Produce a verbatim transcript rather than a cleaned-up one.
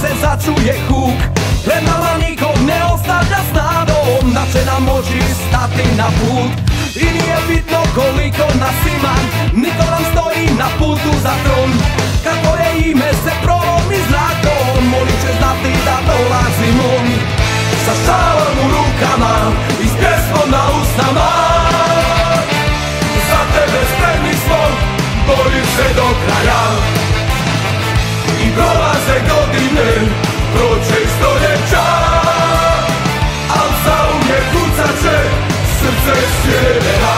se začuje huk. Pred nama nikog ne ostavlja s nadom da će nam moći stati na put. I nije bitno koliko nas ima, niko nam stoji na putu za tron. Kako je ime se promi zrakom, oni će znati da dolazi on. Sa šalom u rukama i s pjesmom na usnama, za tebe spremni smo, borim se do kraja. I prolaze godine, prođe i stoljeća, al zauvijek kucat će srce sjevera.